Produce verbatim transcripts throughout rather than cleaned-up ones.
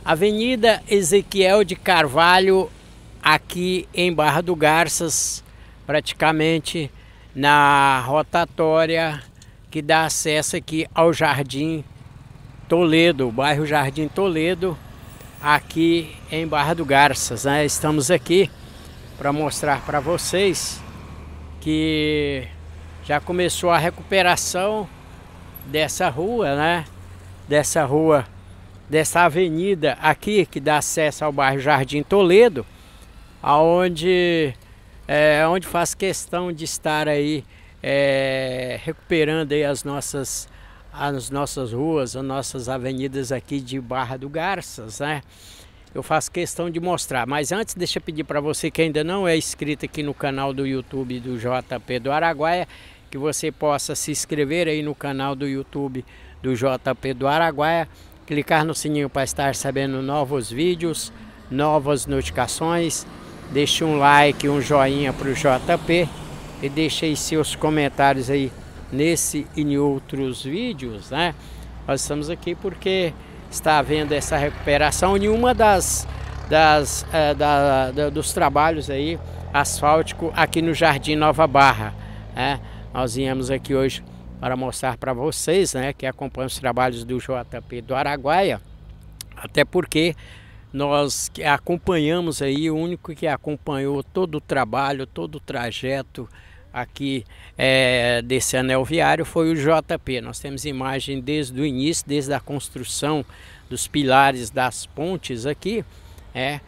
Avenida Ezequiel de Carvalho, aqui em Barra do Garças, praticamente na rotatória que dá acesso aqui ao Jardim Toledo, o bairro Jardim Toledo, aqui em Barra do Garças, né? Estamos aqui para mostrar para vocês que já começou a recuperação dessa rua, né? Dessa rua, dessa avenida aqui que dá acesso ao bairro Jardim Toledo, aonde é, onde faz questão de estar aí é, recuperando aí as nossas as nossas ruas, as nossas avenidas aqui de Barra do Garças, né? Eu faço questão de mostrar, mas antes deixa eu pedir para você que ainda não é inscrito aqui no canal do YouTube do J P do Araguaia, que você possa se inscrever aí no canal do YouTube do J P do Araguaia, clicar no sininho para estar sabendo novos vídeos, novas notificações, deixe um like, um joinha para o J P e deixe aí seus comentários aí nesse e em outros vídeos, né? Nós estamos aqui porque está havendo essa recuperação em uma das, das é, da, da, dos trabalhos aí asfáltico aqui no Jardim Nova Barra, né? Nós viemos aqui hoje para mostrar para vocês, né, que acompanham os trabalhos do J P do Araguaia, até porque nós acompanhamos aí, o único que acompanhou todo o trabalho, todo o trajeto aqui é, desse anel viário foi o J P. Nós temos imagem desde o início, desde a construção dos pilares das pontes aqui, é,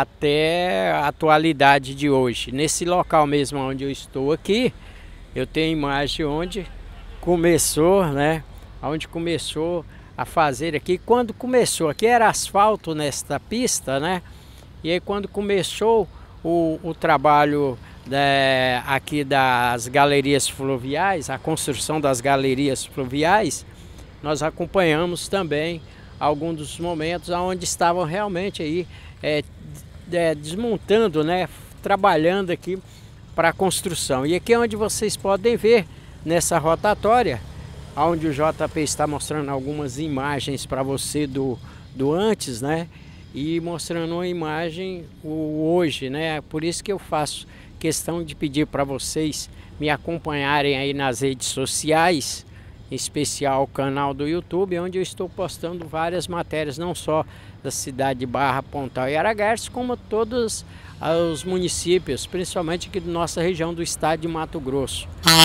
até a atualidade de hoje. Nesse local mesmo onde eu estou aqui, eu tenho imagem onde começou, né? Onde começou a fazer aqui. Quando começou, aqui era asfalto nesta pista, né? E aí quando começou o, o trabalho né, aqui das galerias fluviais, a construção das galerias fluviais, nós acompanhamos também alguns dos momentos onde estavam realmente aí é, é, desmontando, né? Trabalhando aqui para a construção. E aqui é onde vocês podem ver nessa rotatória, onde o J P está mostrando algumas imagens para você do, do antes, né? E mostrando uma imagem o hoje, né? Por isso que eu faço questão de pedir para vocês me acompanharem aí nas redes sociais, em especial o canal do YouTube, onde eu estou postando várias matérias, não só da cidade de Barra, Pontal e Araguaia, como todos os municípios, principalmente aqui da nossa região do estado de Mato Grosso.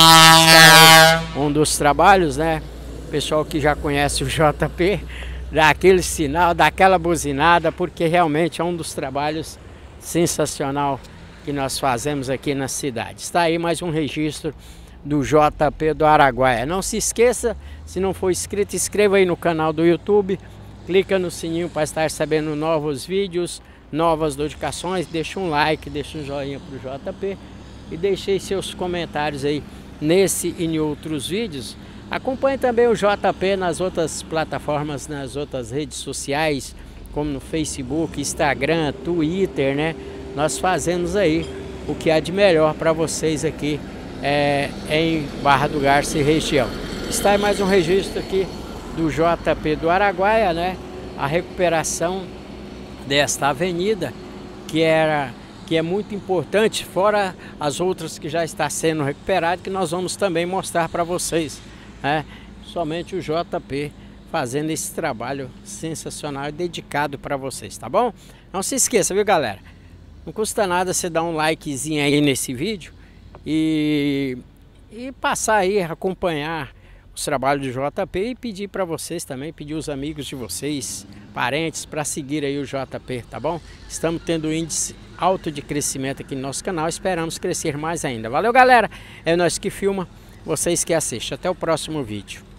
Um dos trabalhos, né? O pessoal que já conhece o J P, dá aquele sinal, dá aquela buzinada, porque realmente é um dos trabalhos sensacional que nós fazemos aqui na cidade. Está aí mais um registro do J P do Araguaia. Não se esqueça, se não for inscrito, inscreva aí no canal do YouTube, clica no sininho para estar sabendo novos vídeos, novas notificações, deixa um like, deixa um joinha para o J P e deixe aí seus comentários aí nesse e em outros vídeos. Acompanhe também o J P nas outras plataformas, nas outras redes sociais, como no Facebook, Instagram, Twitter, né? Nós fazemos aí o que há de melhor para vocês aqui é, em Barra do Garças e região. Está aí mais um registro aqui do J P do Araguaia, né? A recuperação desta avenida que era que é muito importante, fora as outras que já está sendo recuperadas, que nós vamos também mostrar para vocês, né? Somente o J P fazendo esse trabalho sensacional e dedicado para vocês, tá bom? Não se esqueça, viu, galera? Não custa nada você dar um likezinho aí nesse vídeo e, e passar aí, acompanhar os trabalhos do J P e pedir para vocês também, pedir os amigos de vocês, parentes, para seguir aí o J P, tá bom? Estamos tendo um índice alto de crescimento aqui no nosso canal, esperamos crescer mais ainda. Valeu, galera! É nós que filma, vocês que assistem. Até o próximo vídeo.